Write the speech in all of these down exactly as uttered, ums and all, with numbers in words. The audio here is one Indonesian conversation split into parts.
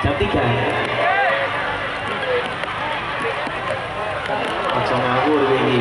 jam tiga. Aja ngawur ini.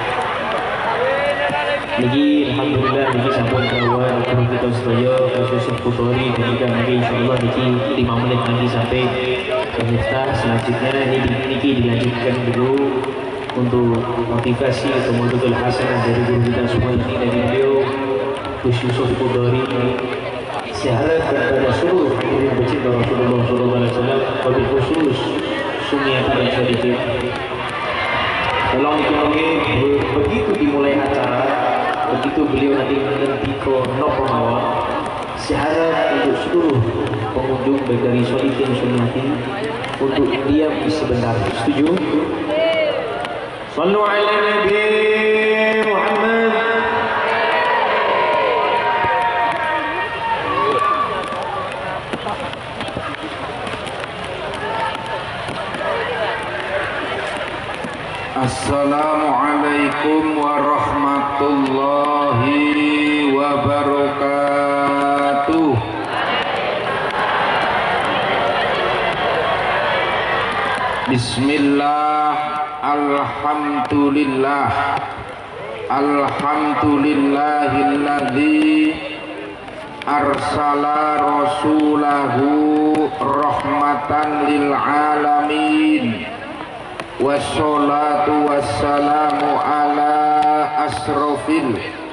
Niki alhamdulillah niki sampun kawan guru kita sedaya kasus Putori dan juga niki insyaallah niki lima menit lagi sampai pemirsa. Selanjutnya ini niki dilanjutkan dulu untuk motivasi atau modul hasanah dari guru kita semua ini dari beliau Gus Yusuf Putori. Saya harap kepada seluruh hadirin pecinta Rasulullah sallallahu alaihi wasallam, wabil khusus Sumiati dan Syarifin, tolong dikenali begitu dimulai acara, begitu beliau nanti menghentikan nopo mawon, saya harap untuk seluruh pengunjung baik dari Syarifin Sumiati untuk diam sebentar. Setuju? Sallu ala Nabi Muhammad. Assalamualaikum warahmatullahi wabarakatuh. Bismillah, alhamdulillah, alhamdulillahilladzi arsala rasulahu rahmatan lil alamin. Wassalatu wassalamu ala asrofil